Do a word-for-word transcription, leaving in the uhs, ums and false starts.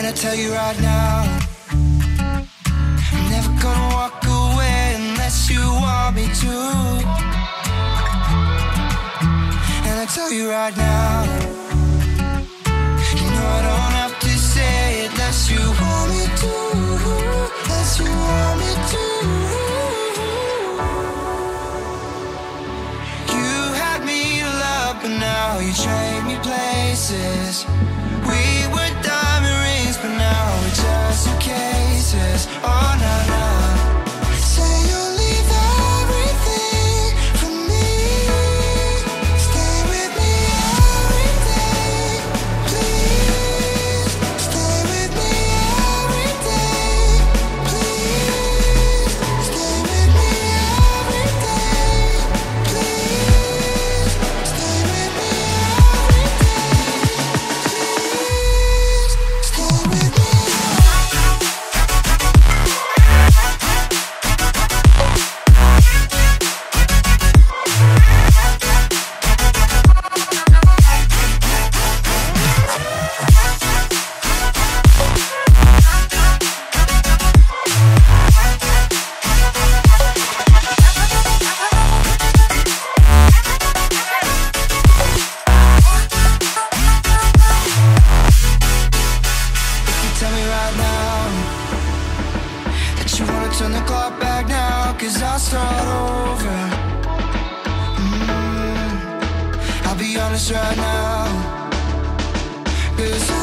I tell you right now, I'm never gonna walk away unless you want me to. And I tell you right now, you know I don't have to say it unless you want me to, unless you want me to. You had me loved, but now you trade me places. We were diamond rings, but now we're just suitcases. Oh, no, no. Say you'll leave everything for me. Stay with me every day, please. Stay with me every day, please. Stay with me every day, please. Stay with me every day, please. Stay with me. Tell me right now that you wanna turn the clock back now, 'cause I'll start over. mm, I'll be honest right now, 'cause I